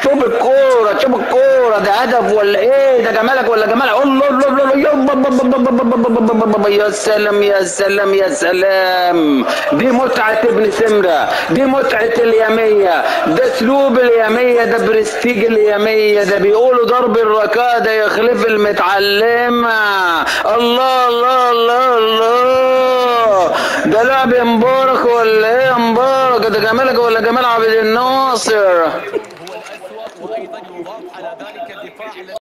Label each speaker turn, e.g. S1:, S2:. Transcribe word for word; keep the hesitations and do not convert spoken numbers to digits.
S1: شوف الكوره شوف الكوره، ده هدف ولا ايه؟ ده جمالك ولا جمال؟ الله الله الله، يا سلام يا سلام يا سلام. دي متعه ابن سمره، دي متعه اليميه، ده اسلوب اليميه، ده برستيج اليميه، ده بيقولوا ضرب الركاه ده يخلف المتعلمه. الله الله الله الله، ده لعب مبارك ولا ايه يا مبارك؟ ده جمالك ولا جمال عبد الناصر؟